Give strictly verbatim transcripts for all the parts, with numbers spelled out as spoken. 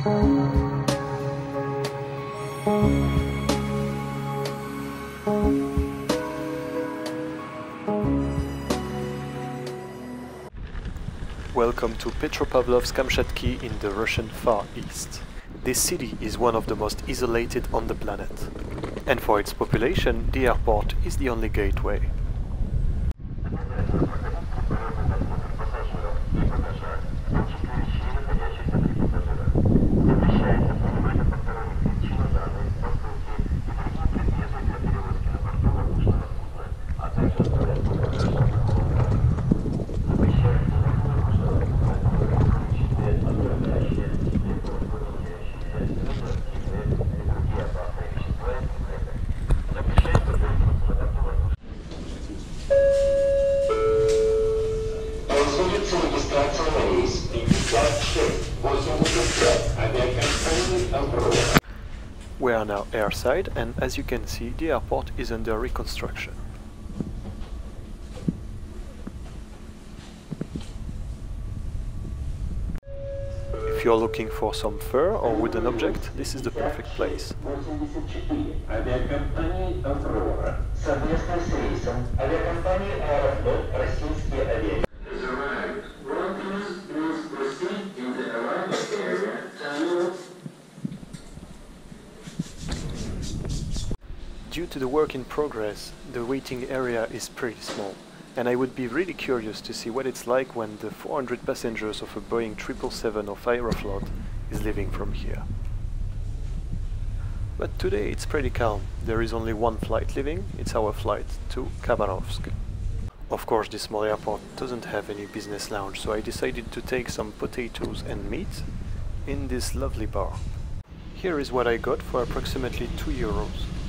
Welcome to Petropavlovsk Kamchatsky in the Russian Far East. This city is one of the most isolated on the planet. And for its population, the airport is the only gateway. We are now airside, and as you can see, the airport is under reconstruction. If you're looking for some fur or wooden object, this is the perfect place. Aurora, совместно с рейсом авиакомпании Aeroflot российские авиалинии. Due to the work in progress, the waiting area is pretty small, and I would be really curious to see what it's like when the four hundred passengers of a Boeing triple seven of Aeroflot is leaving from here. But today it's pretty calm. There is only one flight leaving. It's our flight to Khabarovsk. Of course, this small airport doesn't have any business lounge, so I decided to take some potatoes and meat in this lovely bar. Here is what I got for approximately two euros.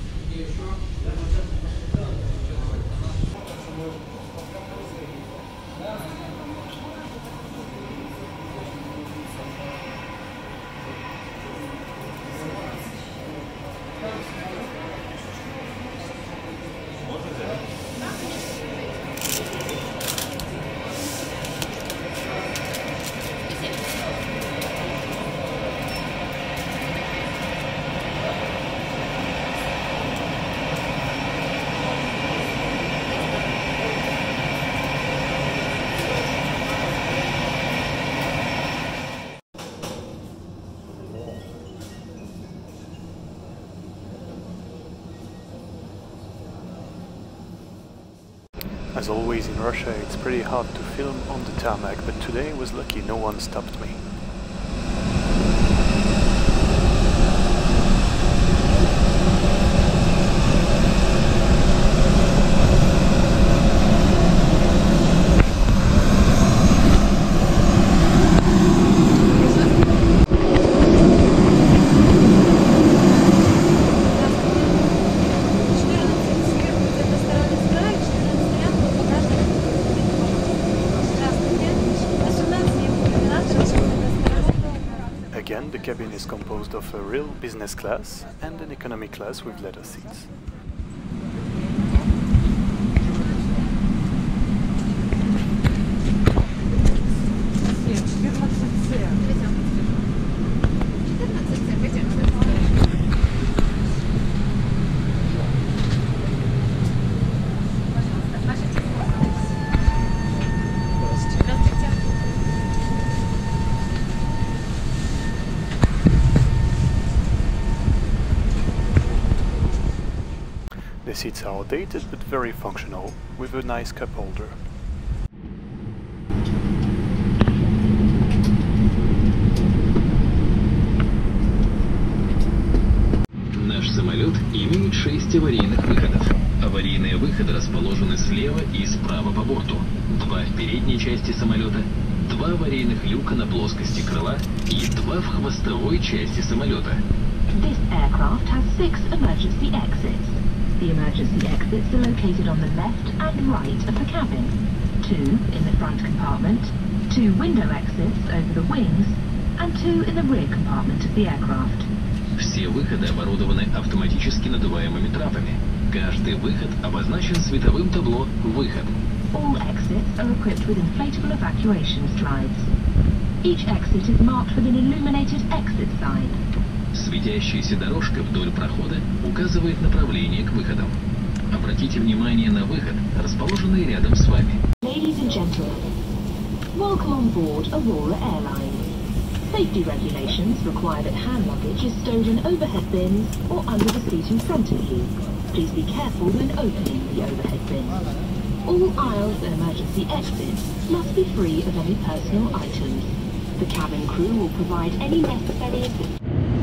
As always in Russia, it's pretty hard to film on the tarmac, but today I was lucky no one stopped me. Again, the cabin is composed of a real business class and an economy class with leather seats. The seats are outdated but very functional, with a nice cup holder. Наш самолет имеет шесть аварийных выходов. Аварийные выходы расположены слева и справа по борту. Два в передней части самолета, два аварийных люка на плоскости крыла и два в хвостовой части самолета. This aircraft has six emergency exits. The emergency exits are located on the left and right of the cabin. Two in the front compartment, two window exits over the wings, and two in the rear compartment of the aircraft. Все выходы оборудованы автоматически надуваемыми трапами. Каждый выход обозначен световым табло «Выход». All exits are equipped with inflatable evacuation slides. Each exit is marked with an illuminated exit sign. Светящаяся дорожка вдоль прохода указывает направление к выходам. Обратите внимание на выход, расположенный рядом с вами. Ladies and gentlemen, welcome on board Aurora Airlines. Safety regulations require that hand luggage is stowed in overhead bins or under the seat in front of you. Please be careful when opening the overhead bin. All aisles and emergency exits must be free of any personal items. The cabin crew will provide any necessary assistance.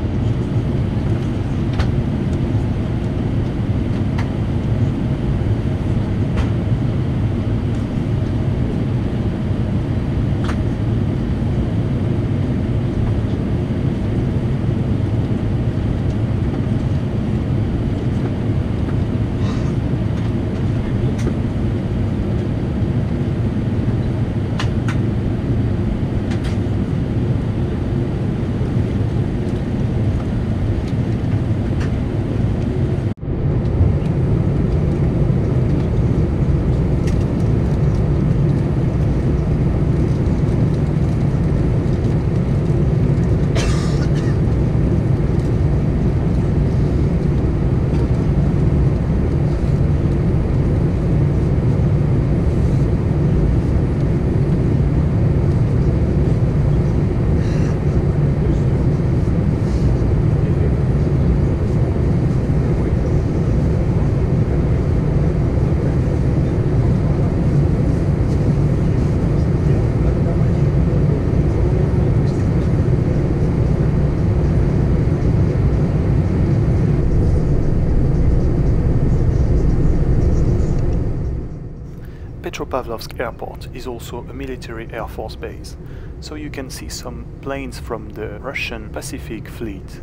Petropavlovsk Airport is also a military air force base, so you can see some planes from the Russian Pacific Fleet.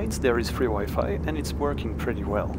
airlines there is free Wi-Fi and it's working pretty well.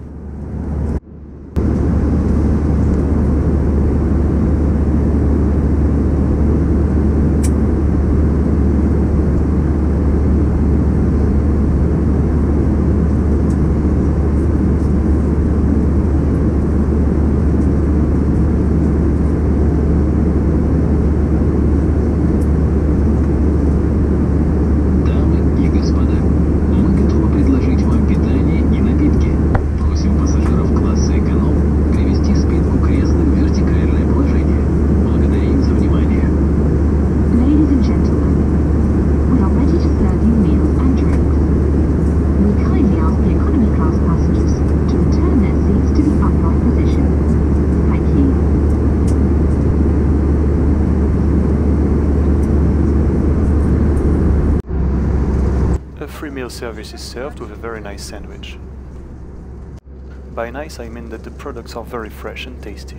Meal service is served with a very nice sandwich. By nice I mean that the products are very fresh and tasty.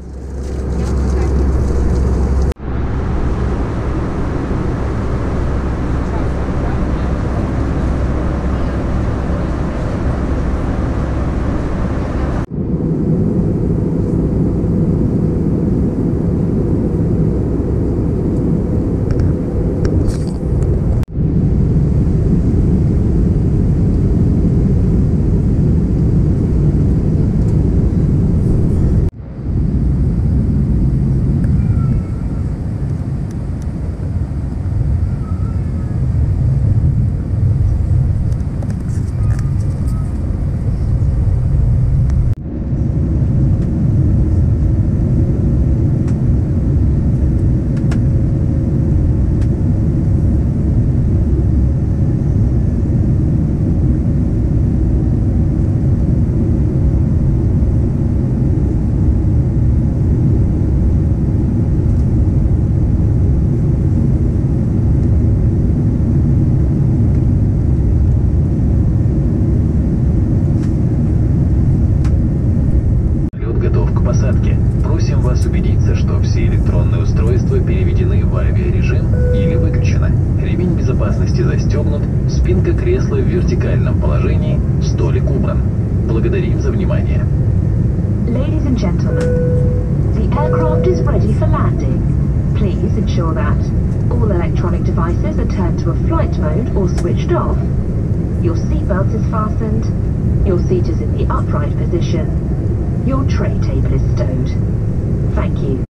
Спинка кресла в вертикальном положении, столик убран. Благодарим за внимание. Ladies and gentlemen, the aircraft is ready for landing. Please ensure that all electronic devices are turned to a flight mode or switched off. Your seatbelt is fastened. Your seat is in the upright position. Your tray table is stowed. Thank you.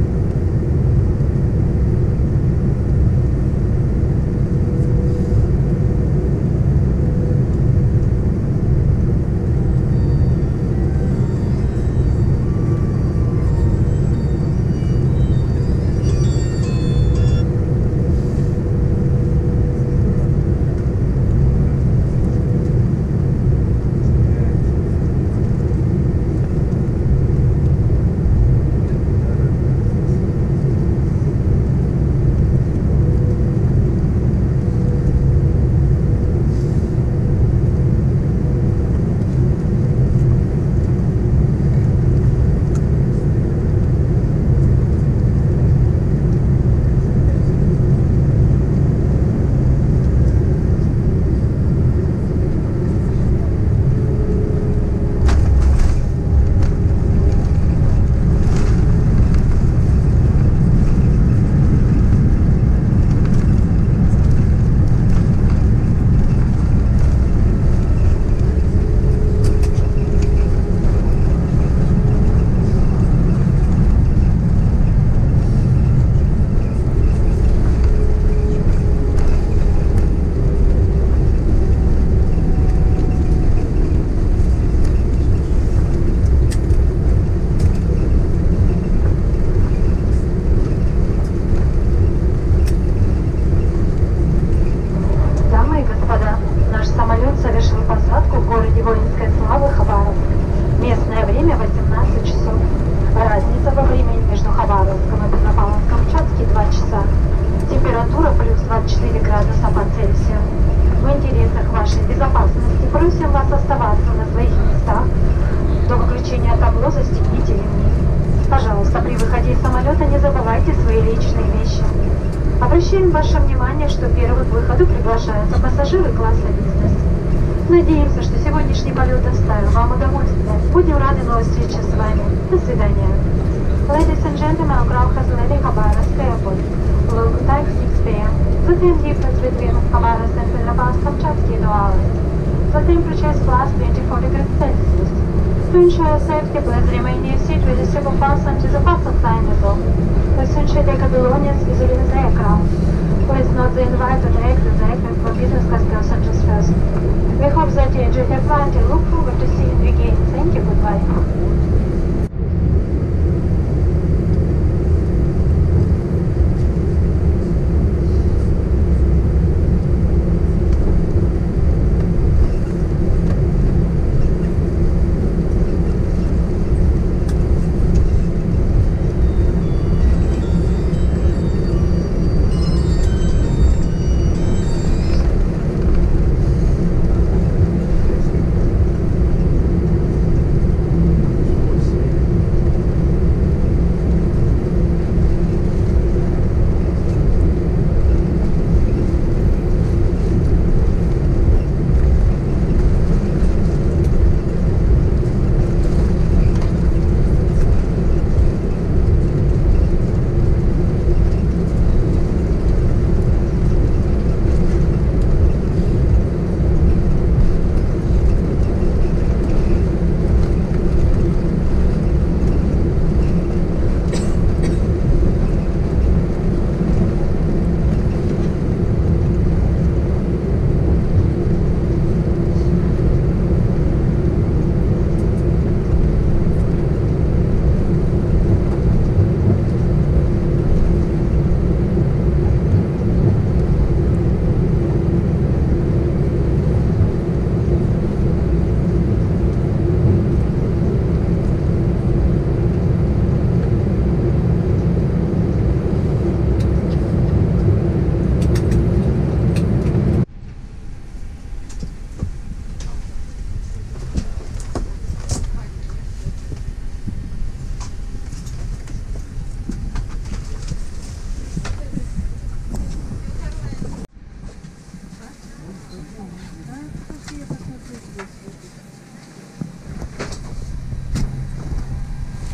Разница во времени между Хабаровском и Petropavlovsk Kamchatsky два часа. Температура плюс двадцать четыре градуса по Цельсию. В интересах вашей безопасности просим вас оставаться на своих местах. До выключения табло застегните ремни. Пожалуйста, при выходе из самолета не забывайте свои личные вещи. Обращаем ваше внимание, что первым к выходу приглашаются пассажиры класса бизнес. Надеемся, что сегодняшний полет доставил вам удовольствие. Будем рады новой встрече с вами. До свидания. Ladies and gentlemen, our crowd has landed Khabarovsk Airport. Local time six p m The time difference between Khabarovsk and Petropavlovsk Kamchatsky two hours. The temperature is plus twenty-four degrees Celsius. To ensure your safety, please remain in your seat with the seatbelt fastened until the fasten sign is off. Please ensure take a belongings easily in the aircraft. Please note the invite to exit the aircraft for business class passengers first. We hope that you enjoy your flight and look forward to seeing you again. Thank you, goodbye.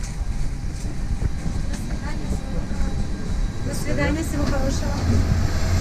До свидания, всего хорошего.